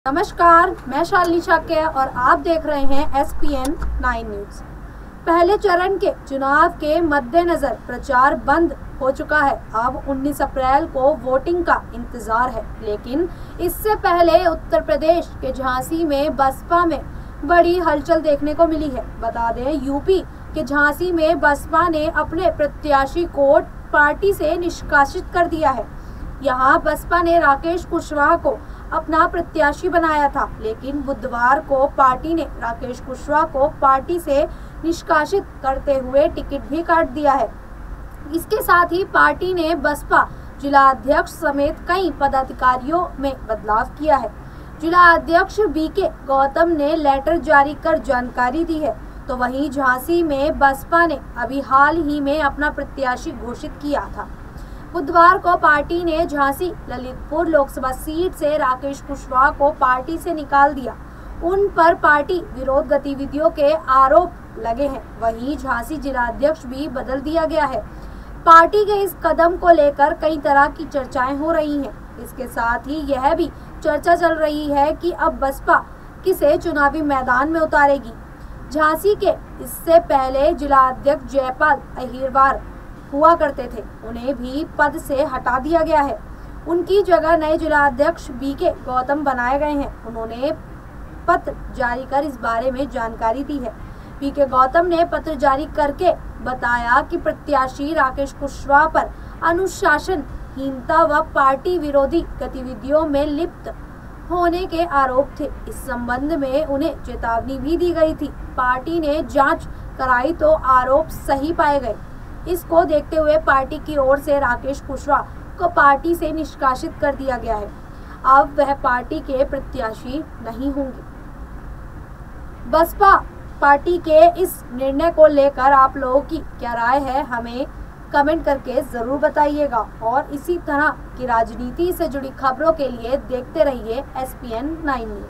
नमस्कार, मैं शालिनी शाक्य और आप देख रहे हैं SPN 9 न्यूज। पहले चरण के चुनाव के मद्देनजर प्रचार बंद हो चुका है। अब 19 अप्रैल को वोटिंग का इंतजार है, लेकिन इससे पहले उत्तर प्रदेश के झांसी में बसपा में बड़ी हलचल देखने को मिली है। बता दें, यूपी के झांसी में बसपा ने अपने प्रत्याशी को पार्टी से निष्कासित कर दिया है। यहाँ बसपा ने राकेश कुशवाहा को अपना प्रत्याशी बनाया था, लेकिन बुधवार को पार्टी ने राकेश कुशवाहा को पार्टी से निष्कासित करते हुए टिकट भी काट दिया है। इसके साथ ही पार्टी ने बसपा जिला अध्यक्ष समेत कई पदाधिकारियों में बदलाव किया है। जिला अध्यक्ष BK गौतम ने लेटर जारी कर जानकारी दी है, तो वहीं झांसी में बसपा ने अभी हाल ही में अपना प्रत्याशी घोषित किया था। बुधवार को पार्टी ने झांसी ललितपुर लोकसभा सीट से राकेश कुशवाहा को पार्टी से निकाल दिया। उन पर पार्टी विरोध गतिविधियों के आरोप लगे हैं। वहीं झांसी जिला अध्यक्ष भी बदल दिया गया है। पार्टी के इस कदम को लेकर कई तरह की चर्चाएं हो रही हैं। इसके साथ ही यह भी चर्चा चल रही है कि अब बसपा किसे चुनावी मैदान में उतारेगी। झांसी के इससे पहले जिला अध्यक्ष जयपाल अहिरवार हुआ करते थे, उन्हें भी पद से हटा दिया गया है। उनकी जगह नए जिला अध्यक्ष BK गौतम बनाए गए हैं। उन्होंने पत्र जारी कर इस बारे में जानकारी दी है। BK गौतम ने पत्र जारी करके बताया कि प्रत्याशी राकेश कुशवाहा पर अनुशासनहीनता व पार्टी विरोधी गतिविधियों में लिप्त होने के आरोप थे। इस संबंध में उन्हें चेतावनी भी दी गई थी। पार्टी ने जांच कराई तो आरोप सही पाए गए। इसको देखते हुए पार्टी की ओर से राकेश कुशवाहा को पार्टी से निष्कासित कर दिया गया है। अब वह पार्टी के प्रत्याशी नहीं होंगे। बसपा पार्टी के इस निर्णय को लेकर आप लोगों की क्या राय है, हमें कमेंट करके जरूर बताइएगा। और इसी तरह की राजनीति से जुड़ी खबरों के लिए देखते रहिए SPN 9 न्यूज।